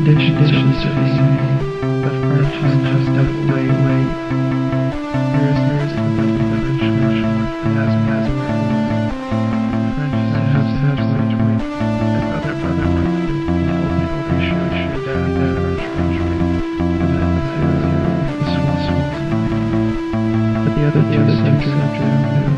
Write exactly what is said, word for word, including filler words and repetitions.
conditions are the same, but French is just a way, way. Here is, here is the nothing but a church, and as it has a word. French is a has had such weight, and other, other, only, only show, show, down, down, French, French, and then the zero, zero, the small, small, but the other two, the other two,